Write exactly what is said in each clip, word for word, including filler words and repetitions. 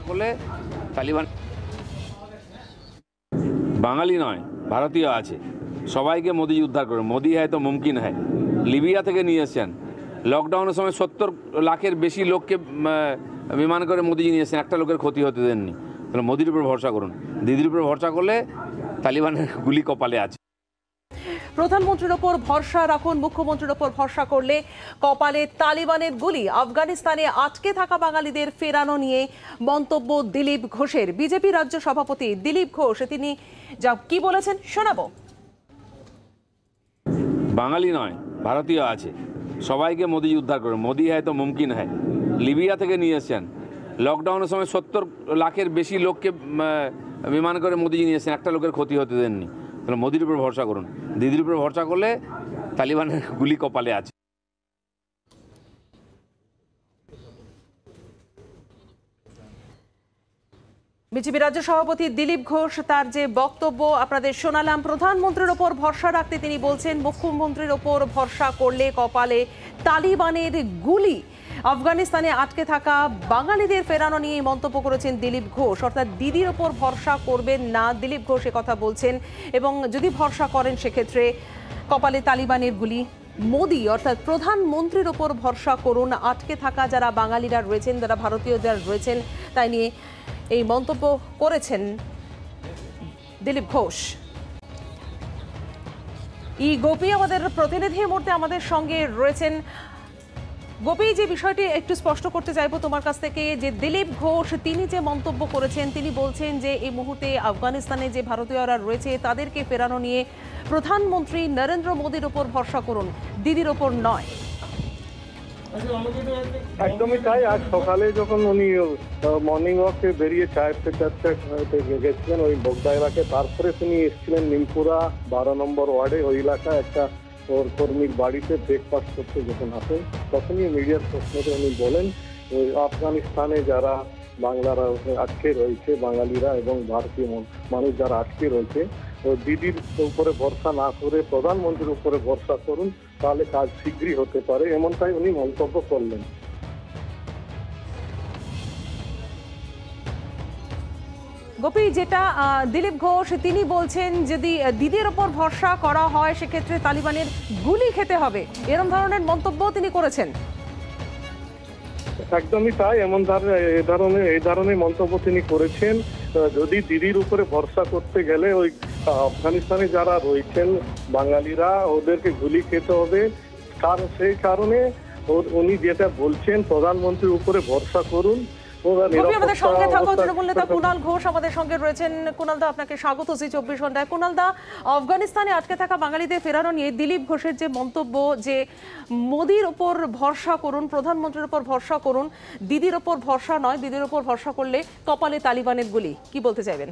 করলে তালিবান বাঙালি নয় ভারতীয় আছে, সবাইকে মোদি উদ্ধার করে। মোদি হ্যায় তো মুমকিন হ্যায়। লিবিয়া থেকে নিয়ে এসছেন, লকডাউনের সময় সত্তর লাখের বেশি লোককে বিমান করে মোদিজি নিয়ে এসছেন, একটা লোকের ক্ষতি হতে দেননি। তাহলে মোদির উপর ভরসা করুন। দিদির উপর ভরসা করলে তালিবানের গুলি কপালে আছে। প্রধানমন্ত্রীর ওপর ভরসা রাখুন, মুখ্যমন্ত্রীর ওপর ভরসা করলে কপালে তালিবানের গুলি। আফগানিস্তানে আটকে থাকা বাঙালিদের ফেরানো নিয়ে মন্তব্য দিলীপ ঘোষের। বিজেপি রাজ্য সভাপতি দিলীপ ঘোষ তিনি যা কি বলেছেন শোনাবো। বাঙালি নয় ভারতীয় আছে, সবাইকে মোদি উদ্ধার করে। মোদি হ্যায় তো মুমকিন হ্যায়। লিবিয়া থেকে নিয়ে এসছেন, লকডাউনের সময় সত্তর লাখের বেশি লোককে বিমান করে মোদিজি নিয়ে এসছেন, একটা লোকের ক্ষতি হতে দেননি। তাহলে মোদির উপর ভরসা করুন। দিদির উপর ভরসা করলে তালিবানের গুলি কপালে আছে। বিজেপি রাজ্য সভাপতি দিলীপ ঘোষ তার যে বক্তব্য আপনাদের শোনালাম। প্রধানমন্ত্রীর ওপর ভরসা রাখতে তিনি বলছেন, মুখ্যমন্ত্রীর ওপর ভরসা করলে কপালে তালিবানের গুলি। আফগানিস্তানে আটকে থাকা বাঙালিদের ফেরানো নিয়ে মন্তব্য করেছেন দিলীপ ঘোষ। অর্থাৎ দিদির ওপর ভরসা করবেন না, দিলীপ ঘোষ কথা বলছেন। এবং যদি ভরসা করেন সেক্ষেত্রে কপালে তালিবানের গুলি। মোদি অর্থাৎ প্রধানমন্ত্রীর ওপর ভরসা করুন। আটকে থাকা যারা বাঙালিরা রয়েছেন, যারা ভারতীয় যারা রয়েছেন, তাই নিয়ে এই মন্তব্য করেছেন দিলীপ ঘোষ। ই গোপী আমাদের প্রতিনিধি মুহূর্তে আমাদের সঙ্গে রয়েছেন। গোপী, যে বিষয়টি একটু স্পষ্ট করতে চাইবো তোমার কাছ থেকে, যে দিলীপ ঘোষ তিনি যে মন্তব্য করেছেন, তিনি বলছেন যে এই মুহূর্তে আফগানিস্তানে যে ভারতীয়রা রয়েছে তাদেরকে ফেরানো নিয়ে প্রধানমন্ত্রী নরেন্দ্র মোদির ওপর ভরসা করুন, দিদির ওপর নয়। একদমই তাই। আজ সকালে যখন উনি মর্নিং ওয়াকে বেরিয়ে চায়ের চারটে গেছিলেন ওই বোগদা এলাকায়, তারপরে তিনি এসেছিলেন নিমপুরা বারো নম্বর ওয়ার্ডে, ওই এলাকায় একটা ওর কর্মীর বাড়িতে ব্রেকফাস্ট করতে যখন আসেন, তখনই মিডিয়ার প্রশ্নতে উনি বলেন ওই আফগানিস্তানে যারা বাংলারা আটকে রয়েছে, বাঙালিরা এবং ভারতীয় মানুষ যারা আটকে রয়েছে, দিদির উপরে ভরসা না করে প্রধানমন্ত্রীর উপরে ভরসা করুন, তাহলে কাজ শীঘ্রই হতে পারে, এমনটাই উনি মন্তব্য করলেন। গোপী, যেটা দিলীপ ঘোষ তিনি বলছেন, যদি দিদির ওপর ভরসা করা হয় সেক্ষেত্রে তালিবানের গুলি খেতে হবে, এরকম ধরনের মন্তব্য তিনি করেছেন। একদমই তাই। এমন ধরনের এই ধরনের মন্তব্য তিনি করেছেন। যদি দিদির উপরে ভরসা করতে গেলে ওই আফগানিস্তানে যারা রয়েছেন বাঙালিরা, ওদেরকে গুলি খেতে হবে। কারণ সেই কারণে উনি যেটা বলছেন, প্রধানমন্ত্রীর উপরে ভরসা করুন। আমাদের সঙ্গে থাকা তৃণমূল নেতা কুণাল ঘোষ আমাদের সঙ্গে রয়েছেন। কুণাল দা, আপনাকে স্বাগত জি চব্বিশ ঘন্টায়। কুণাল দা, আফগানিস্তানে আটকে থাকা বাঙালিদের ফেরানো নিয়ে দিলীপ ঘোষের যে মন্তব্য, যে মোদির ওপর ভরসা করুন, প্রধানমন্ত্রীর ওপর ভরসা করুন, দিদির ওপর ভরসা নয়, দিদির ওপর ভরসা করলে কপালে তালিবানের গুলি, কি বলতে চাইবেন?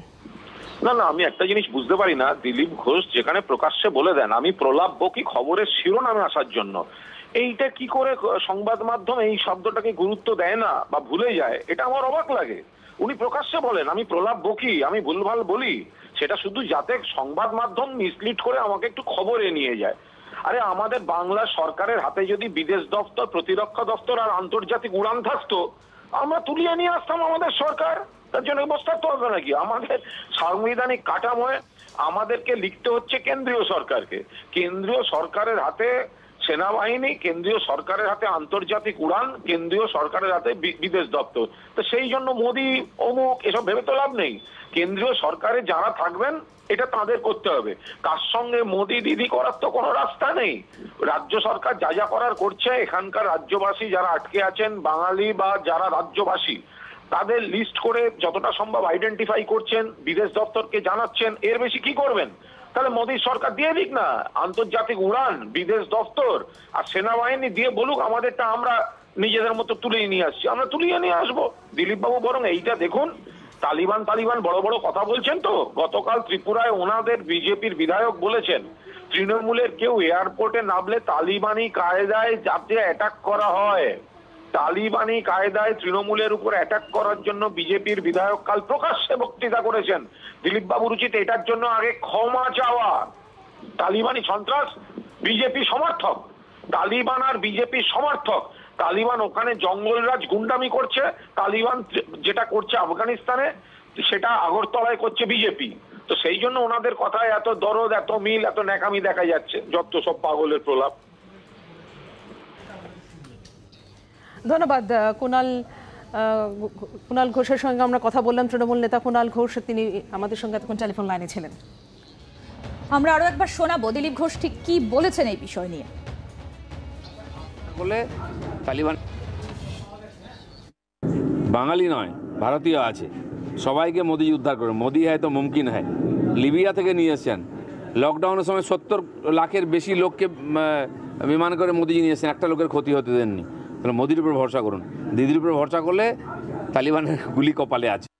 না না, আমি একটা জিনিস বুঝতে পারি না, দিলীপ ঘোষ যেখানে প্রকাশ্যে বলে দেন আমি প্রলাপ বকি খবরের শিরোনামে আসার জন্য, এইটা কি করে সংবাদ মাধ্যম এই শব্দটাকে গুরুত্ব দেয় না বা ভুলে যায়, এটা আমার অবাক লাগে। উনি প্রকাশ্যে বলেন আমি প্রলাপ বকি, আমি ভুলভাল বলি, সেটা শুধু যাতে সংবাদ মাধ্যম মিসলিড করে আমাকে একটু খবরে নিয়ে যায়। আরে আমাদের বাংলা সরকারের হাতে যদি বিদেশ দপ্তর, প্রতিরক্ষা দপ্তর আর আন্তর্জাতিক উড়ান থাকতো, আমরা তুলিয়ে নিয়ে আসতাম আমাদের সরকার। তার জন্য অবস্থা তো হবে নাকি? আমাদের সাংবিধানিক কাঠামোয় আমাদেরকে লিখতে হচ্ছে কেন্দ্রীয় সরকারকে, কেন্দ্রীয় সরকারের হাতে সেনাবাহিনী, কেন্দ্রীয় সরকারের হাতে আন্তর্জাতিক উড়ান, কেন্দ্রীয় সরকারের হাতে বিদেশ দপ্তর। তো সেই জন্য মোদি অমুক এসব ভেবে তো লাভ নেই। কেন্দ্রীয় সরকারে যারা থাকবেন এটা তাদের করতে হবে। কার সঙ্গে মোদি দিদি করার তো কোনো রাস্তা নেই। রাজ্য সরকার যা যা করার করছে, এখানকার রাজ্যবাসী যারা আটকে আছেন বাঙালি বা যারা রাজ্যবাসী, তাদের লিস্ট করে যতটা সম্ভব আইডেন্টিফাই করছেন, বিদেশ দপ্তরকে জানাচ্ছেন। এর বেশি কি করবেন? তাহলে মোদী সরকার দিয়ে দিক না আন্তর্জাতিক উড়ান, বিদেশ দপ্তর আর সেনাবাহিনী দিয়ে বলুক আমাদেরটা আমরা নিজেদের মতো তুলিয়ে নিয়ে আসছি, আমরা তুলিয়ে নিয়ে আসবো। দিলীপ বাবু বরং এইটা দেখুন, তালিবান তালিবান বড় বড় কথা বলছেন তো। গতকাল ত্রিপুরায় ওনাদের বিজেপির বিধায়ক বলেছেন তৃণমূলের কেউ এয়ারপোর্টে নামলে তালিবানি কায়দায় যাতে অ্যাটাক করা হয়, তালিবানি কায়দায় তৃণমূলের উপর অ্যাটাক করার জন্য বিজেপির বিধায়ক কাল প্রকাশ্যে বক্তৃতা করেছেন। দিলীপ বাবুর উচিত এটার জন্য আগে ক্ষমা চাওয়া। তালিবানি সন্ত্রাস বিজেপি সমর্থক, তালিবান আর বিজেপি সমর্থক, তালিবান ওখানে জঙ্গলরাজ গুন্ডামি করছে, তালিবান যেটা করছে আফগানিস্তানে সেটা আগরতলায় করছে বিজেপি। তো সেই জন্য ওনাদের কথায় এত দরদ, এত মিল, এত ন্যাকামি দেখা যাচ্ছে, যত সব পাগলের প্রলাপ। ধন্যবাদ কুণাল। আহ, কুণাল ঘোষের সঙ্গে আমরা কথা বললাম, তৃণমূল নেতা কুণাল ঘোষ, তিনি আমাদের সঙ্গে এতক্ষণ টেলিফোন লাইনে ছিলেন। আমরা আরো একবার শোনাবো দিলীপ ঘোষ ঠিক কি বলেছেন এই বিষয় নিয়ে। বলে তালিবান বাঙালি নয়, ভারতীয় আছে, সবাইকে মোদি উদ্ধার করে। মোদি হ্যায় তো মুমকিন হ্যায়। লিবিয়া থেকে নিয়ে এসছেন, লকডাউনের সময় সত্তর লাখের বেশি লোককে বিমান করে মোদিজি নিয়ে এসছেন, একটা লোকের ক্ষতি হতে দেননি। তাহলে মোদির উপর ভরসা করুন। দিদির উপর ভরসা করলে তালিবানের গুলি কপালে আছে।